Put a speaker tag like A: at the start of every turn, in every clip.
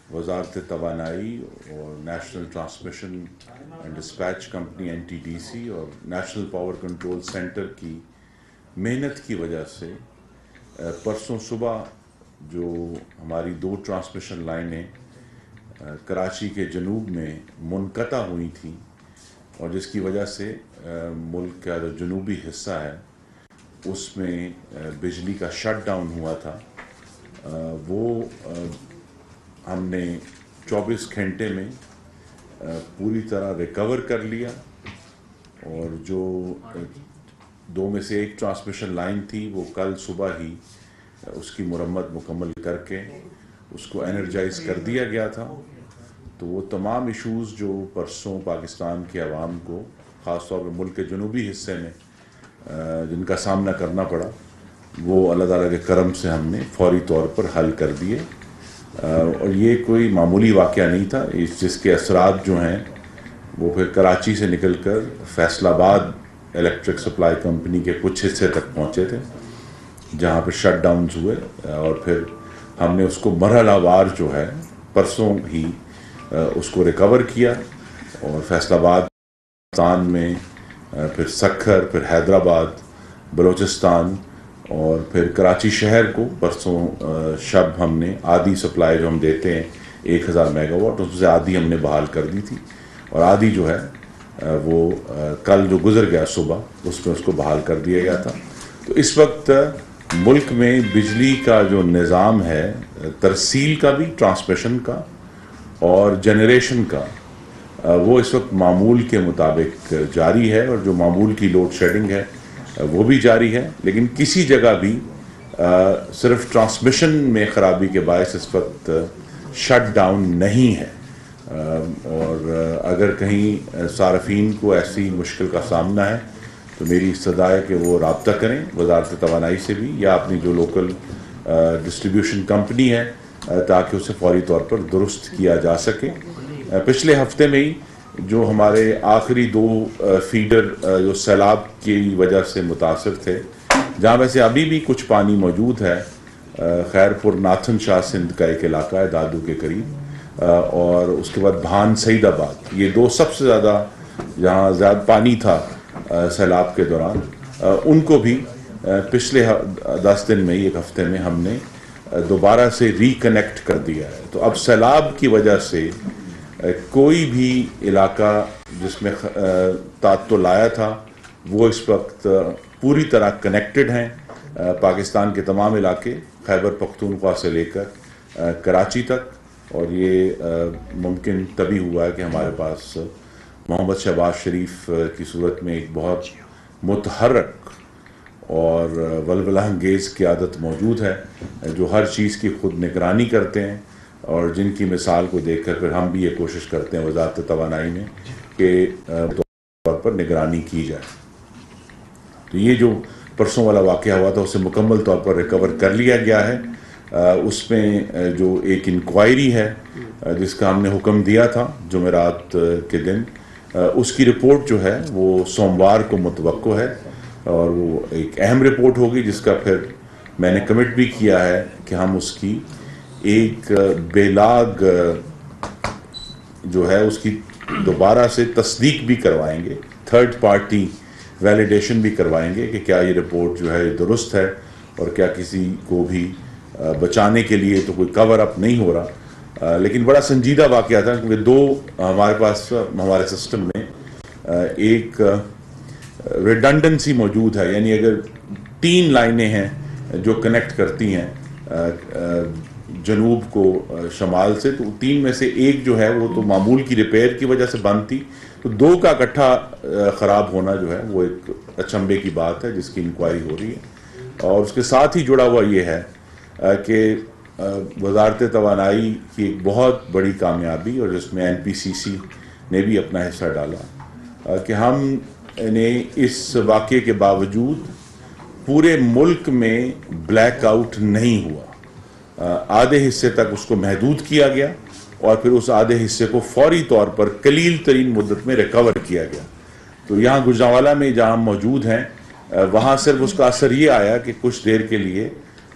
A: वजारत तवानाई और national transmission and dispatch company NTDC और नेशनल पावर कंट्रोल सेंटर की मेहनत की वजह से परसों सुबह जो हमारी 2 ट्रांसमिशन लाइनें कराची के जनूब में मुनक़ता हुई थी और जिसकी वजह से मुल्क का जो जनूबी हिस्सा है उसमें बिजली का शट डाउन हुआ था, वो हमने 24 घंटे में पूरी तरह रिकवर कर लिया। और जो 2 में से 1 ट्रांसमिशन लाइन थी वो कल सुबह ही उसकी मुरम्मत मुकम्मल करके उसको एनर्जाइज कर दिया गया था। तो वो तमाम इश्यूज़ जो परसों पाकिस्तान के अवाम को ख़ास तौर पर मुल्क के जनूबी हिस्से में जिनका सामना करना पड़ा, वो अल्लाह ताला के करम से हमने फौरी तौर पर हल कर दिए। और ये कोई मामूली वाक़या नहीं था, जिसके असरात जो हैं वो फिर कराची से निकल कर फैसलाबाद इलेक्ट्रिक सप्लाई कंपनी के कुछ हिस्से तक पहुँचे थे जहाँ पर शट डाउन्स हुए। और फिर हमने उसको मरहलावार जो है परसों ही उसको रिकवर किया और फैसलाबाद पाकिस्तान में, फिर सखर, फिर हैदराबाद, बलूचिस्तान और फिर कराची शहर को परसों शब हमने आधी सप्लाई जो हम देते हैं 1000 मेगावाट, उससे आधी हमने बहाल कर दी थी और आधी जो है वो कल जो गुजर गया सुबह उसमें उसको बहाल कर दिया गया था। तो इस वक्त मुल्क में बिजली का जो निज़ाम है, तरसील का भी, ट्रांसमिशन का और जनरेशन का, वो इस वक्त मामूल के मुताबिक जारी है। और जो मामूल की लोड शेडिंग है वो भी जारी है, लेकिन किसी जगह भी सिर्फ ट्रांसमिशन में ख़राबी के बायस इस वक्त शट डाउन नहीं है। और अगर कहीं सारफीन को ऐसी मुश्किल का सामना है तो मेरी इस्तदा है कि वो रब्ता करें वजारत तवानाई से भी या अपनी जो लोकल डिस्ट्रीब्यूशन कंपनी है, ताकि उसे फौरी तौर पर दुरुस्त किया जा सके। पिछले हफ्ते में ही जो हमारे आखिरी 2 फीडर जो सैलाब की वजह से मुतासर थे, जहाँ वैसे अभी भी कुछ पानी मौजूद है, खैरपुर नाथन शाह सिंध का एक इलाका है दादू के करीब, और उसके बाद भान सईदाबाद, ये 2 सबसे ज़्यादा जहाँ ज़्यादा पानी था सैलाब के दौरान, उनको भी पिछले 10 दिन में, 1 हफ्ते में हमने दोबारा से रिकनेक्ट कर दिया है। तो अब सैलाब की वजह से कोई भी इलाका जिसमें तात्तुल आया था वो इस वक्त पूरी तरह कनेक्टेड हैं। पाकिस्तान के तमाम इलाके खैबर पख्तूनख्वा से लेकर कराची तक, और ये मुमकिन तभी हुआ है कि हमारे पास मोहम्मद शहबाज शरीफ की सूरत में एक बहुत मुतहर्रक और वलवला अंगेज़ क़यादत मौजूद है, जो हर चीज़ की खुद निगरानी करते हैं और जिनकी मिसाल को देखकर फिर हम भी ये कोशिश करते हैं वजारत तवानाई में कि तौर पर निगरानी की जाए। तो ये जो परसों वाला वाक़या हुआ था उसे मुकम्मल तौर पर रिकवर कर लिया गया है। उसमें जो एक इंक्वायरी है जिसका हमने हुक्म दिया था जुमेरात के दिन, उसकी रिपोर्ट जो है वो सोमवार को मुतवक्को है और वो एक अहम रिपोर्ट होगी, जिसका फिर मैंने कमिट भी किया है कि हम उसकी एक बेलाग जो है उसकी दोबारा से तस्दीक भी करवाएंगे, थर्ड पार्टी वैलिडेशन भी करवाएंगे कि क्या ये रिपोर्ट जो है दुरुस्त है और क्या किसी को भी बचाने के लिए तो कोई कवर अप नहीं हो रहा। लेकिन बड़ा संजीदा वाक़या था क्योंकि 2 हमारे पास हमारे सिस्टम में एक रिडंडेंसी मौजूद है, यानी अगर 3 लाइनें हैं जो कनेक्ट करती हैं जनूब को शमाल से, तो 3 में से एक जो है वो तो मामूल की रिपेयर की वजह से बंद थी, तो 2 का इकट्ठा ख़राब होना जो है वो एक अचंभे की बात है जिसकी इंक्वायरी हो रही है। और उसके साथ ही जुड़ा हुआ ये है कि वजारत तवानाई की एक बहुत बड़ी कामयाबी, और जिसमें NPCC ने भी अपना हिस्सा डाला, कि हमने इस वाक़े के बावजूद पूरे मुल्क में ब्लैकआउट नहीं हुआ। आधे हिस्से तक उसको महदूद किया गया और फिर उस आधे हिस्से को फौरी तौर पर कलील तरीन मुद्दत में रिकवर किया गया। तो यहाँ गुजरांवाला में जहाँ हम मौजूद हैं वहाँ सिर्फ उसका असर ये आया कि कुछ देर के लिए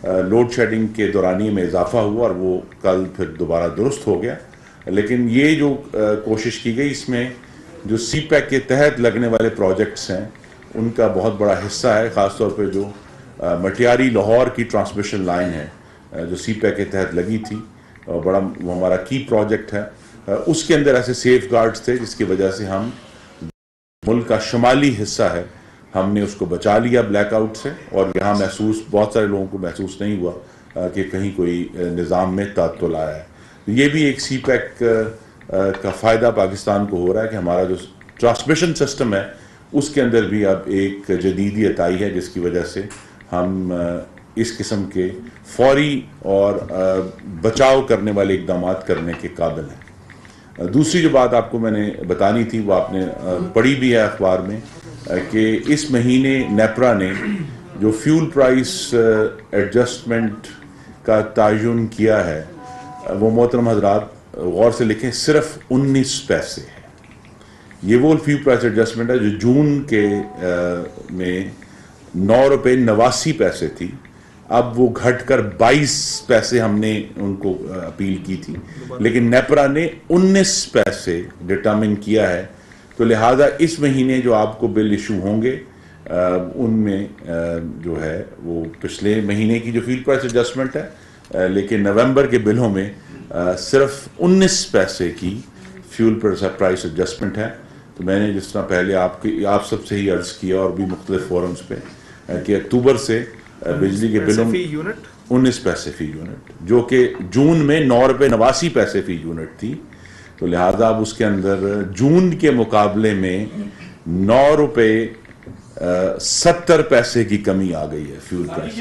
A: لوڈ شیڈنگ کے دورانیے میں اضافہ ہوا اور وہ کل پھر دوبارہ درست ہو گیا. لیکن یہ جو کوشش کی گئی اس میں جو سی پیک کے تحت لگنے والے پروجیکٹس ہیں ان کا بہت بڑا حصہ ہے, خاص طور پہ جو مٹیاری لاہور کی ٹرانسمیشن لائن ہے جو سی پیک کے تحت لگی تھی, بڑا وہ ہمارا کی پروجیکٹ ہے. اس کے اندر ایسے سیف گارڈز تھے جس کی وجہ سے ہم ملک کا شمالی حصہ ہے ہم نے اس کو بچا لیا بلیک آؤٹ سے, اور یہاں بہت سارے لوگوں کو محسوس نہیں ہوا کہ کہیں کوئی نظام میں تعطل آیا ہے. یہ بھی ایک سی پیک کا فائدہ پاکستان کو ہو رہا ہے کہ ہمارا جو ٹرانسمیشن سسٹم ہے اس کے اندر بھی اب ایک جدیدیت آئی ہے جس کی وجہ سے ہم اس قسم کے فوری اور بچاؤ کرنے والے اقدامات کرنے کے قابل ہیں. دوسری جو بات آپ کو میں نے بتانی تھی وہ آپ نے پڑھی بھی ہے اخبار میں کہ اس مہینے نیپرا نے جو فیول پرائس ایڈجسٹمنٹ کا تعین کیا ہے وہ محترم حضرات غور سے لکھیں صرف 19 پیسے ہے. یہ وہ فیول پرائس ایڈجسٹمنٹ ہے جو جون کے میں 9 روپے 89 پیسے تھی, اب وہ گھٹ کر 22 پیسے ہم نے ان کو اپیل کی تھی, لیکن نیپرا نے 19 پیسے ڈٹرمن کیا ہے. تو لہٰذا اس مہینے جو آپ کو بل ایشو ہوں گے ان میں جو ہے وہ پچھلے مہینے کی جو فیول پرائس ایڈجسٹمنٹ ہے, لیکن نومبر کے بلوں میں صرف 19 پیسے کی فیول پرائس ایڈجسٹمنٹ ہے. تو میں نے جس طرح پہلے آپ سب سے ہی عرض کیا اور بھی مختلف فورمز پہ کہ اکتوبر سے بجلی کے بلوں 19 پیسے فی یونٹ جو کہ جون میں 9 روپے 89 پیسے فی یونٹ تھی, تو لہٰذا اب اس کے اندر جون کے مقابلے میں 9 روپے 70 پیسے کی کمی آ گئی ہے فیول پرائس.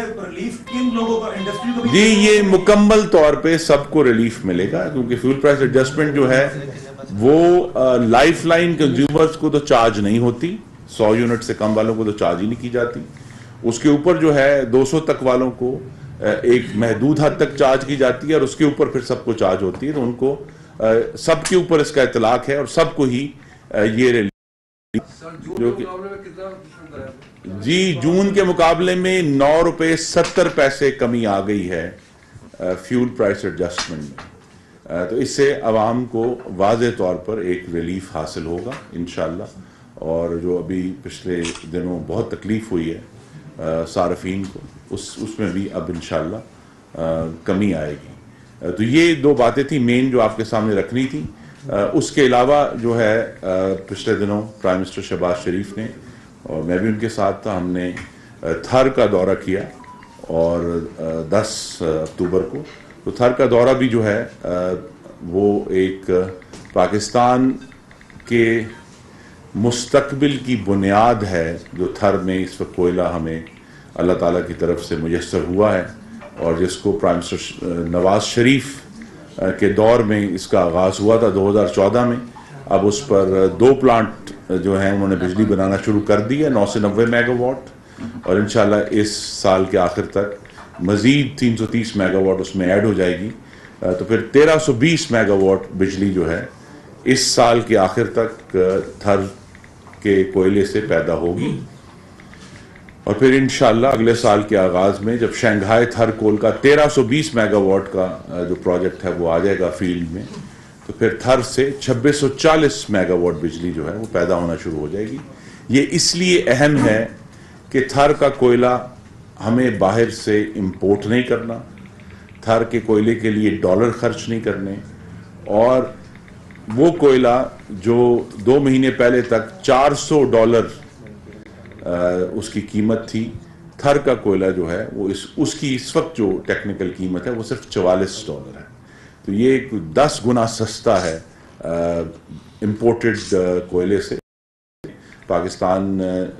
A: جی یہ مکمل طور پہ سب کو ریلیف ملے گا کیونکہ فیول پرائس ایڈجسٹمنٹ جو ہے وہ لائف لائن کنزیومرز کو تو چارج نہیں ہوتی, 100 یونٹ سے کم والوں کو تو چارج ہی نہیں کی جاتی. اس کے اوپر جو ہے 200 تک والوں کو ایک محدود حد تک چارج کی جاتی ہے اور اس کے اوپر پھر سب کو چارج ہوتی ہے. تو ان کو سب کے اوپر اس کا اطلاق ہے اور سب کو ہی یہ جی جون کے مقابلے میں 9 روپے 70 پیسے کمی آ گئی ہے فیول پرائس ایڈجسٹمنٹ میں. تو اس سے عوام کو واضح طور پر ایک ریلیف حاصل ہوگا انشاءاللہ, اور جو ابھی پچھلے دنوں بہت تکلیف ہوئی ہے صارفین کو اس میں بھی اب انشاءاللہ کمی آئے گی. تو یہ دو باتیں تھیں مین جو آپ کے سامنے رکھنی تھی. اس کے علاوہ جو ہے پچھلے دنوں پرائم منسٹر شہباز شریف نے اور میں بھی ان کے ساتھ تھا, ہم نے تھر کا دورہ کیا اور 10 اکتوبر کو. تو تھر کا دورہ بھی جو ہے وہ ایک پاکستان کے مستقبل کی بنیاد ہے جو تھر میں اس وقت کوئلہ ہمیں اللہ تعالیٰ کی طرف سے میسر ہوا ہے, اور جس کو پرائم منسٹر نواز شریف کے دور میں اس کا آغاز ہوا تھا 2014 میں. اب اس پر 2 پلانٹ جو ہیں انہوں نے بجلی بنانا شروع کر دی ہے 9 سے 90 میگا واٹ, اور انشاءاللہ اس سال کے آخر تک مزید 330 میگا واٹ اس میں ایڈ ہو جائے گی. تو پھر 1320 میگا واٹ بجلی جو ہے اس سال کے آخر تک تھر کے کوئلے سے پیدا ہوگی, اور پھر انشاءاللہ اگلے سال کے آغاز میں جب شنگھائی تھر کول کا 1320 میگا واٹ کا جو پروجیکٹ ہے وہ آ جائے گا فیلڈ میں, تو پھر تھر سے 2640 میگا واٹ بجلی جو ہے وہ پیدا ہونا شروع ہو جائے گی. یہ اس لیے اہم ہے کہ تھر کا کوئلہ ہمیں باہر سے امپورٹ نہیں کرنا, تھر کے کوئلے کے لیے ڈالر خرچ نہیں کرنے, اور وہ کوئلہ جو 2 مہینے پہلے تک $400 اس کی قیمت تھی, تھر کا کوئلہ جو ہے وہ اس کی اس وقت جو ٹیکنیکل قیمت ہے وہ صرف $44 ہے. تو یہ 10 گنا سستا ہے امپورٹڈ کوئلے سے. پاکستان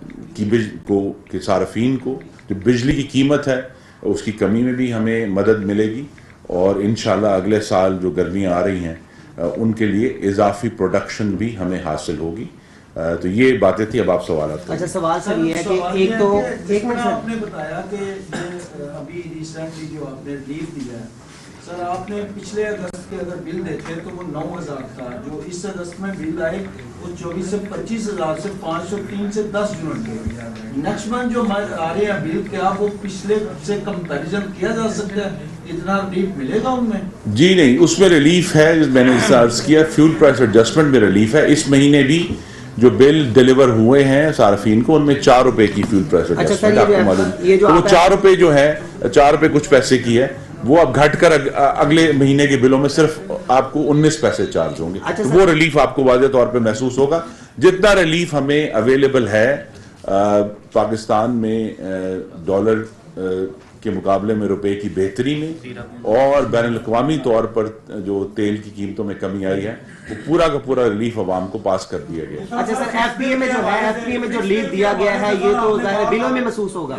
A: کی صارفین کو جو بجلی کی قیمت ہے اس کی کمی میں بھی ہمیں مدد ملے گی, اور انشاءاللہ اگلے سال جو گرمیاں آ رہی ہیں ان کے لیے اضافی پروڈکشن بھی ہمیں حاصل ہوگی. تو یہ باتیں تھی. اب آپ سوالات
B: اچھا سوال سر یہ ہے کہ ایک منٹ
C: آپ نے بتایا کہ ابھی ریسنٹلی جو آپ نے ریلیف دیا ہے
B: سر آپ نے پچھلے اگست کے اگر بل دیکھے تو وہ 9,000 تھا، جو اس اگست میں بل آئے وہ 24 سے 25,000 سے 503 سے 10 یونٹ کے. نیکسٹ منتھ جو آ رہے ہیں بل، کیا وہ پچھلے سے کمپیریزن کیا جا سکتا ہے؟ اتنا ریلیف ملے گا ان میں؟
A: جی نہیں، اس میں ریلیف ہے، میں نے عرض کیا فیول پرائس ایڈجسٹمنٹ میں ریلیف ہے. اس مہینے بھی جو بل ڈیلیور ہوئے ہیں صارفین کو ان میں 4 روپے کی فیول پرائس ایڈجسٹمنٹ آپ کو معلوم. تو وہ 4 روپے جو ہے 4 روپے کچھ پیسے کی ہے، وہ اب گھٹ کر اگلے مہینے کے بلوں میں صرف آپ کو 19 پیسے چارج ہوں گے. تو وہ ریلیف آپ کو واضح طور پہ محسوس ہوگا. جتنا ریلیف ہمیں اویلیبل ہے پاکستان میں ڈالر کے مقابلے میں روپے کی بہتری میں اور بین الاقوامی طور پر جو تیل کی قیمتوں میں کمی آئی ہے، وہ پورا کا پورا ریلیف عوام کو پاس کر دیا گیا.
C: اچھا سر، ایف پی اے میں جو ہے، ایف پی اے میں جو ریلیف دیا گیا ہے یہ تو ظاہر بلوں میں محسوس ہوگا.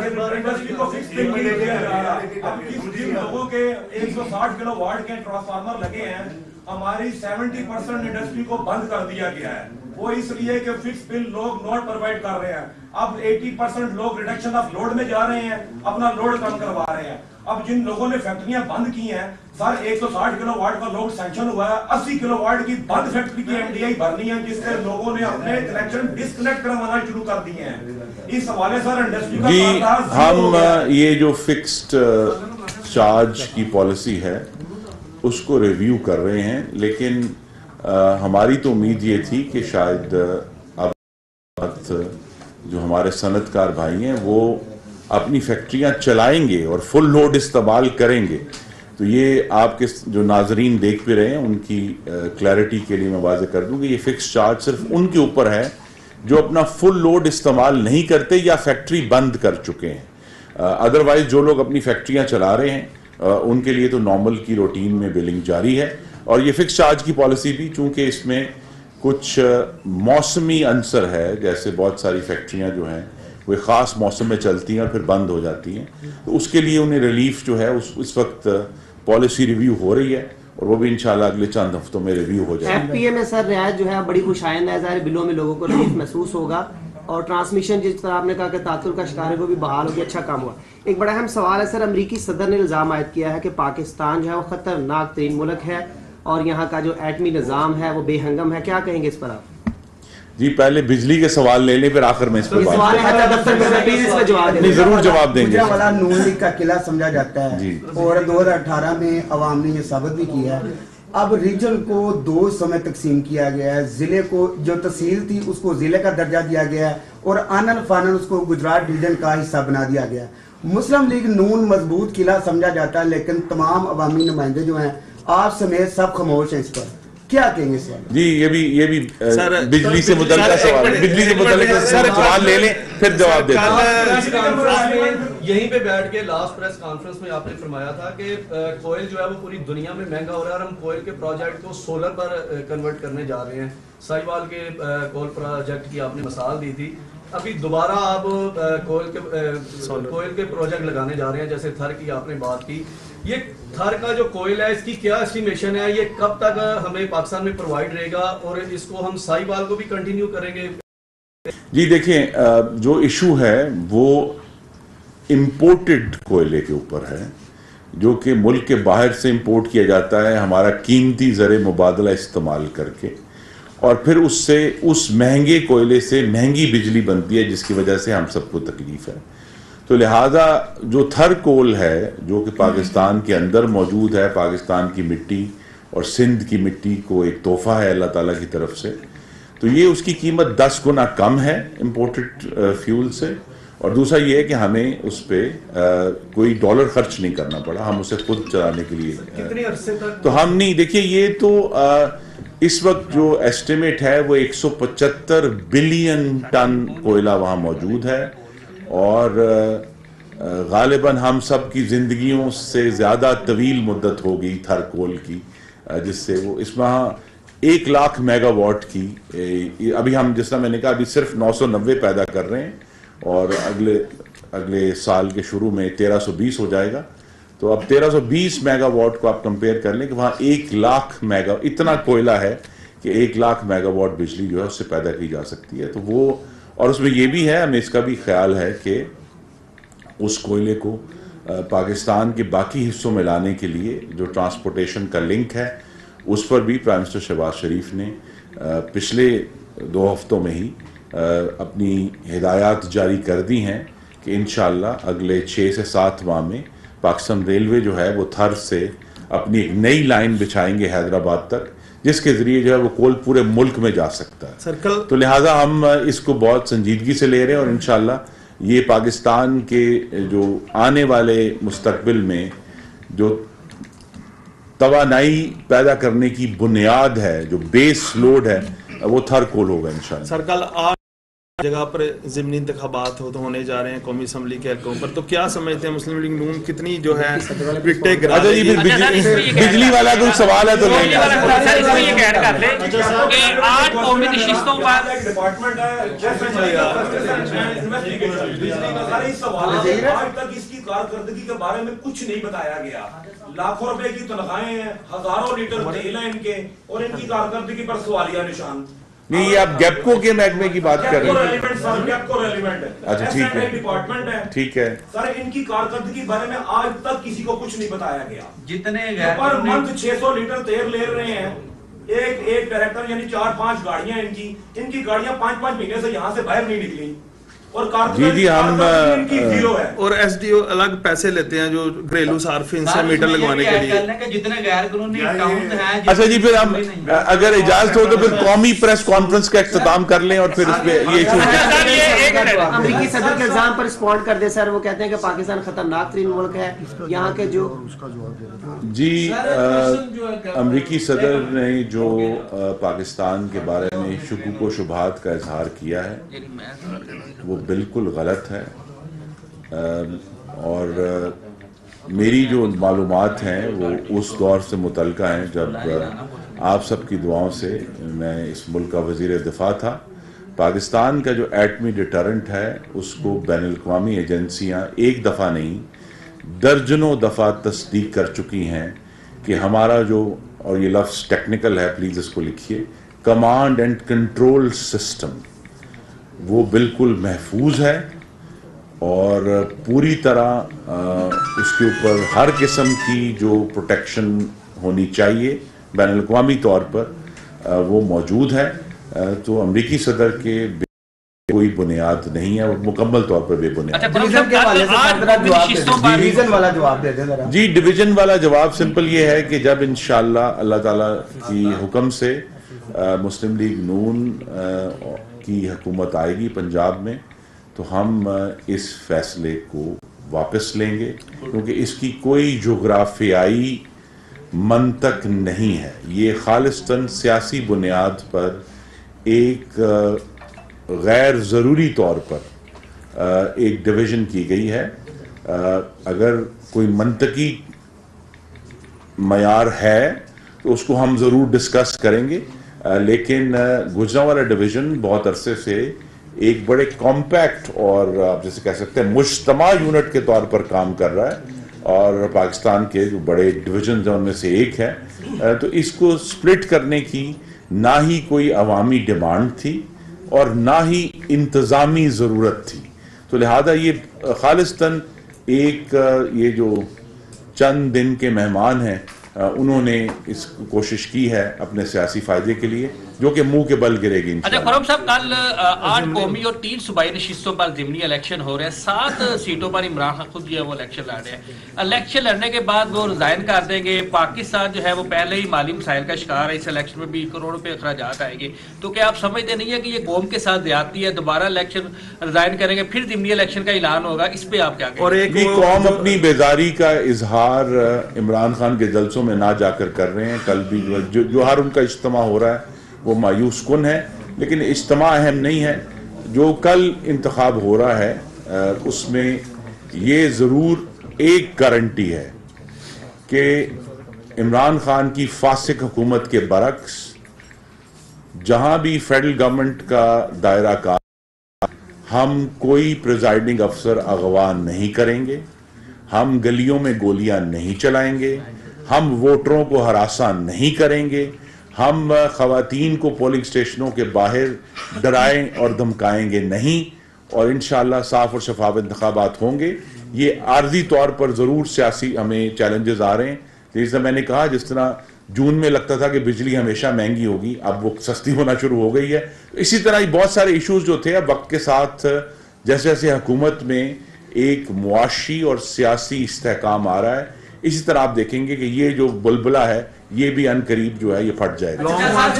D: لوگوں کے 160 کلو واٹ کے ٹرانسفارمر لگے ہیں، ہماری 70% انڈسٹری کو بند کر دیا گیا ہے. وہ اس لیے کہ فکس بل لوگ نوٹ پرووائڈ کر رہے ہیں. اب 80% لوگ ریڈکشن آف لوڈ میں جا رہے ہیں، اپنا لوڈ کم کروا رہے ہیں. اب جن لوگوں نے فیکٹریاں بند کی ہیں، سر 160 کلو واٹ کا لوڈ سینکشن ہوا ہے، 80 کلو واٹ کی بند فیکٹری کی ایم ڈی آئی بھرنی ہے، جس سے لوگوں نے اپنے کنیکشن ڈسکنیکٹ کروانا شروع کر دیے ہیں. اس حوالے سر انڈسٹری کا
A: جی ہم یہ جو فکسڈ چارج کی پالیسی ہے اس کو ریویو کر رہے ہیں، لیکن ہماری تو امید یہ تھی کہ شاید اب جو ہمارے صنعت کار بھائی ہیں وہ اپنی فیکٹریاں چلائیں گے اور فل لوڈ استعمال کریں گے. تو یہ آپ کے جو ناظرین دیکھ بھی رہے ہیں ان کی کلیئرٹی کے لیے میں واضح کر دوں کہ یہ فکس چارج صرف ان کے اوپر ہے جو اپنا فل لوڈ استعمال نہیں کرتے یا فیکٹری بند کر چکے ہیں. ادروائز جو لوگ اپنی فیکٹریاں چلا رہے ہیں ان کے لیے تو نارمل کی روٹین میں بلنگ جاری ہے. اور یہ فکس چارج کی پالیسی بھی چونکہ اس میں کچھ موسمی عنصر ہے، جیسے بہت ساری فیکٹریاں جو ہیں وہ خاص موسم میں چلتی ہیں اور پھر بند ہو جاتی ہیں، تو اس کے لیے انہیں ریلیف جو ہے اس وقت پالیسی ریویو ہو رہی ہے اور وہ بھی انشاءاللہ اگلے چند ہفتوں میں ریویو ہو جائے گی.
C: ایف پی اے میں سر رعایت جو ہے بڑی خوش آئند ہے، ظاہر بلوں میں لوگوں کو ریلیف محسوس ہوگا اور ٹرانسمیشن جس طرح آپ نے کہا کہ تعطل کا شکار ہے وہ بھی بحال ہو گیا، اچھا کام ہوا. ایک بڑا اہم سوال ہے سر، امریکی صدر نے الزام عائد کیا ہے کہ پاکستان جو ہے وہ خطرناک ترین ملک ہے اور یہاں کا جو ایٹمی نظام ہے وہ بے ہنگم ہے، کیا کہیں گے اس پر آپ؟
A: جی پہلے بجلی کے سوال لے لیں پھر آخر میں اس پر بات
C: نہیں
A: ضرور جواب دیں گے.
E: والا نون لیگ کا قلعہ سمجھا جاتا ہے اور 2018 میں عوام نے یہ ثابت بھی کیا ہے. اب ریجن کو 2 حصوں میں تقسیم کیا گیا ہے. ضلع کو جو تحصیل تھی اس کو ضلع کا درجہ دیا گیا ہے اور آنن فانن اس کو گجرات ڈویژن کا حصہ بنا دیا گیا ہے. مسلم لیگ نون مضبوط قلعہ سمجھا جاتا ہے، لیکن تمام عوامی نمائندے جو ہیں آپ سمیت سب خاموش ہیں اس پر. کیا کہیں گے سر؟
A: جی یہ بھی بجلی سے متعلقہ سوال ہے، بجلی سے متعلقہ سوال لے لیں پھر جواب دیتے ہیں.
F: یہیں پہ بیٹھ کے لاسٹ پریس کانفرنس میں آپ نے فرمایا تھا کہ کوئل جو ہے وہ پوری دنیا میں مہنگا ہو رہا ہے اور ہم کوئل کے پروجیکٹ کو سولر پر کنورٹ کرنے جا رہے ہیں. سائیوال کے کوئل پروجیکٹ کی آپ نے مثال دی تھی، ابھی دوبارہ آپ کوئل کے پروجیکٹ لگانے جا رہے ہیں، جیسے تھر کی آپ نے بات کی. یہ تھر کا جو کوئل ہے اس کی کیا اسٹیمیشن ہے، یہ کب تک ہمیں پاکستان میں پرووائڈ رہے گا اور اس کو ہم سائیوال کو بھی کنٹینیو کریں گے؟
A: جی دیکھیں جو ایشو ہے وہ امپورٹڈ کوئلے کے اوپر ہے، جو کہ ملک کے باہر سے امپورٹ کیا جاتا ہے ہمارا قیمتی زر مبادلہ استعمال کر کے، اور پھر اس مہنگے کوئلے سے مہنگی بجلی بنتی ہے جس کی وجہ سے ہم سب کو تکلیف ہے. تو لہٰذا جو تھر کول ہے جو کہ پاکستان کے اندر موجود ہے، پاکستان کی مٹی اور سندھ کی مٹی کو ایک تحفہ ہے اللہ تعالیٰ کی طرف سے، تو یہ اس کی قیمت 10 گنا کم ہے امپورٹڈ فیول سے. اور دوسرا یہ ہے کہ ہمیں اس پہ کوئی ڈالر خرچ نہیں کرنا پڑا، ہم اسے خود چلانے کے لیے
F: کتنے عرصے تک
A: تو ہم نہیں. دیکھیے یہ تو اس وقت جو ایسٹیمیٹ ہے وہ 175 بلین ٹن کوئلہ وہاں موجود ہے، اور غالباً ہم سب کی زندگیوں سے زیادہ طویل مدت ہو گئی تھر کول کی، جس سے وہ اس میں 1 لاکھ میگا واٹ کی ابھی ہم جس طرح میں نے کہا ابھی صرف 990 پیدا کر رہے ہیں اور اگلے سال کے شروع میں 1320 ہو جائے گا. تو اب 1320 میگا واٹ کو آپ کمپیئر کر لیں کہ وہاں 1 لاکھ میگا اتنا کوئلہ ہے کہ 1 لاکھ میگا واٹ بجلی جو ہے اس سے پیدا کی جا سکتی ہے. تو وہ اور اس میں یہ بھی ہے، ہمیں اس کا بھی خیال ہے کہ اس کوئلے کو پاکستان کے باقی حصوں میں لانے کے لیے جو ٹرانسپورٹیشن کا لنک ہے اس پر بھی پرائم منسٹر شہباز شریف نے پچھلے 2 ہفتوں میں ہی اپنی ہدایات جاری کر دی ہیں کہ انشاءاللہ اگلے 6 سے 7 ماہ میں پاکستان ریلوے جو ہے وہ تھر سے اپنی ایک نئی لائن بچھائیں گے حیدرآباد تک، جس کے ذریعے جو ہے وہ کول پورے ملک میں جا سکتا ہے. تو لہٰذا ہم اس کو بہت سنجیدگی سے لے رہے ہیں، اور انشاءاللہ یہ پاکستان کے جو آنے والے مستقبل میں جو توانائی پیدا کرنے کی بنیاد ہے، جو بیس لوڈ ہے، وہ تھر کول ہوگا انشاءاللہ.
G: سر کل آج جگہ پر ضمنی انتخابات ہونے جا رہے ہیں قومی اسمبلی کے حلقوں پر، تو کیا سمجھتے ہیں مسلم لیگ نون کتنی جو ہے وکٹیں گرا
A: اچھا جی، بجلی والا کوئی سوال ہے تو لے لیں.
H: قومی نشستوں پر
D: ڈپارٹمنٹ ہے آج تک اس کی کارکردگی کے بارے میں کچھ نہیں بتایا گیا. لاکھوں روپے کی تنخواہیں ہیں، ہزاروں لیٹر تیل ہیں ان کے، اور ان کی کارکردگی پر سوالیہ نشان.
A: نہیں، یہ آپ گیپکو کے محکمے کی بات کر رہے ہیں. اچھا ٹھیک ہے،
D: ڈپارٹمنٹ ہے،
A: ٹھیک ہے
D: سر. ان کی کارکردگی کے بارے میں آج تک کسی کو کچھ نہیں بتایا گیا.
H: جتنے
D: پر منتھ 600 لیٹر تیل لے رہے ہیں ایک ڈائریکٹر، یعنی 4-5 گاڑیاں ان کی گاڑیاں 5-5 مہینے سے یہاں سے باہر نہیں نکلی. اور
A: جی ہم
G: اور ایس ڈی او الگ پیسے لیتے ہیں جو گھریلو صارفین سے میٹر لگوانے کے لیے.
H: جتنے غیر قانونی اکاؤنٹ ہیں.
A: اچھا جی، پھر ہم اگر اجازت ہو تو پھر قومی پریس کانفرنس کا اختتام کر لیں اور پھر اس پہ یہ
C: امریکی صدر کے الزام پر رسپونڈ کر دے سر. وہ کہتے ہیں کہ پاکستان خطرناک ترین ملک ہے یہاں کے جو
A: جی امریکی صدر نے جو پاکستان کے بارے میں شکوک و شبہات کا اظہار کیا ہے وہ بالکل غلط ہے. اور میری جو معلومات ہیں وہ اس دور سے متعلقہ ہیں جب آپ سب کی دعاؤں سے میں اس ملک کا وزیر دفاع تھا. پاکستان کا جو ایٹمی ڈیٹرنٹ ہے اس کو بین الاقوامی ایجنسیاں ایک دفعہ نہیں درجنوں دفعہ تصدیق کر چکی ہیں کہ ہمارا جو، اور یہ لفظ ٹیکنیکل ہے پلیز اس کو لکھیے، کمانڈ اینڈ کنٹرول سسٹم، وہ بالکل محفوظ ہے اور پوری طرح اس کے اوپر ہر قسم کی جو پروٹیکشن ہونی چاہیے بین الاقوامی طور پر وہ موجود ہے. تو امریکی صدر کے کوئی بنیاد نہیں ہے اور مکمل طور پر بے بنیاد. جی ڈویژن والا جواب سمپل یہ ہے کہ جب انشاءاللہ اللہ تعالیٰ کی حکم سے مسلم لیگ نون کی حکومت آئے گی پنجاب میں تو ہم اس فیصلے کو واپس لیں گے، کیونکہ اس کی کوئی جغرافیائی منطق نہیں ہے. یہ خالصتاً سیاسی بنیاد پر ایک غیر ضروری طور پر ایک ڈویژن کی گئی ہے. اگر کوئی منطقی معیار ہے تو اس کو ہم ضرور ڈسکس کریں گے، لیکن گجرانوالہ ڈویژن بہت عرصے سے ایک بڑے کمپیکٹ اور آپ جیسے کہہ سکتے ہیں مجتمع یونٹ کے طور پر کام کر رہا ہے اور پاکستان کے جو بڑے ڈویژنز ہیں ان میں سے ایک ہے. تو اس کو سپلٹ کرنے کی نہ ہی کوئی عوامی ڈیمانڈ تھی اور نہ ہی انتظامی ضرورت تھی. تو لہذا یہ خالصتاً ایک یہ جو چند دن کے مہمان ہیں انہوں نے اس کوشش کی ہے اپنے سیاسی فائدے کے لیے، جو کہ منہ کے بل گرے گی.
H: اچھا خرم صاحب، کل 8 قومی اور 3 صوبائی نشستوں پر ضمنی الیکشن ہو رہے ہیں. 7 سیٹوں پر عمران خان خود جو ہے وہ الیکشن لڑ رہے ہیں. الیکشن لڑنے کے بعد وہ ریزائن کر دیں گے. پاکستان جو ہے وہ پہلے ہی مالی مسائل کا شکار ہے، اس الیکشن میں بھی کروڑوں روپے اخراجات آئیں گے. تو کیا آپ سمجھتے نہیں ہے کہ یہ قوم کے ساتھ زیادتی ہے؟ دوبارہ الیکشن ریزائن کریں گے، پھر ضمنی الیکشن کا اعلان ہوگا، اس پہ آپ کیا کہیں؟
G: اور ایک
A: قوم اپنی بیزاری کا اظہار عمران خان کے جلسوں میں نہ جا کر رہے ہیں. کل بھی جو ہر ان کا اجتماع ہو رہا ہے وہ مایوس کن ہے، لیکن اجتماع اہم نہیں ہے. جو کل انتخاب ہو رہا ہے اس میں یہ ضرور ایک گارنٹی ہے کہ عمران خان کی فاسق حکومت کے برعکس جہاں بھی فیڈرل گورنمنٹ کا دائرہ کار ہم کوئی پریزائڈنگ افسر اغوا نہیں کریں گے، ہم گلیوں میں گولیاں نہیں چلائیں گے، ہم ووٹروں کو ہراساں نہیں کریں گے، ہم خواتین کو پولنگ سٹیشنوں کے باہر ڈرائیں اور دھمکائیں گے نہیں، اور انشاءاللہ صاف اور شفاف انتخابات ہوں گے. یہ عارضی طور پر ضرور سیاسی ہمیں چیلنجز آ رہے ہیں. جیسے میں نے کہا, جس طرح جون میں لگتا تھا کہ بجلی ہمیشہ مہنگی ہوگی, اب وہ سستی ہونا شروع ہو گئی ہے. اسی طرح بہت سارے ایشوز جو تھے اب وقت کے ساتھ جیسے جیسے حکومت میں ایک معاشی اور سیاسی استحکام آ رہا ہے, اسی طرح آپ دیکھیں گے کہ یہ جو بلبلہ ہے یہ بھی ان قریب جو ہے یہ پھٹ جائے گا.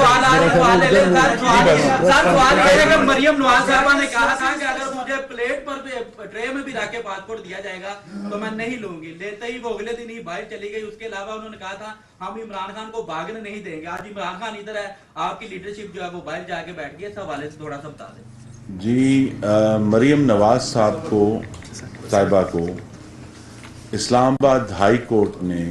I: مریم نواز صاحبہ نے کہا تھا کہ اگر مجھے پلیٹ پر ٹرے میں بھی رکھ کے پاسپورٹ دیا جائے گا تو میں نہیں لوں گی. لیتے ہی وہ اگلے دن ہی باہر چلی گئی. اس کے علاوہ انہوں نے کہا تھا ہم عمران خان کو بھاگنے نہیں دیں گے. آج عمران خان ادھر ہے, آپ کی لیڈرشپ جو ہے وہ باہر جا کے بیٹھ گئی. اس حوالے سے تھوڑا سا بتا دیں.
A: جی, مریم نواز صاحبہ کو اسلام آباد ہائی کورٹ نے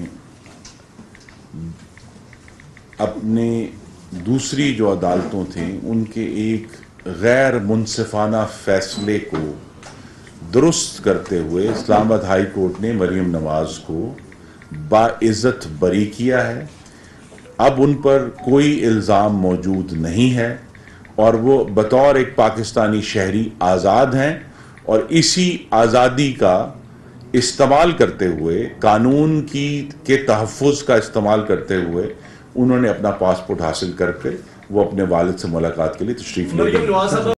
A: اپنے دوسری جو عدالتوں تھیں ان کے ایک غیر منصفانہ فیصلے کو درست کرتے ہوئے اسلام آباد ہائی کورٹ نے مریم نواز کو باعزت بری کیا ہے. اب ان پر کوئی الزام موجود نہیں ہے اور وہ بطور ایک پاکستانی شہری آزاد ہیں, اور اسی آزادی کا استعمال کرتے ہوئے, قانون کے تحفظ کا استعمال کرتے ہوئے انہوں نے اپنا پاسپورٹ حاصل کر کے وہ اپنے والد سے ملاقات کے لیے تشریف لے گئے.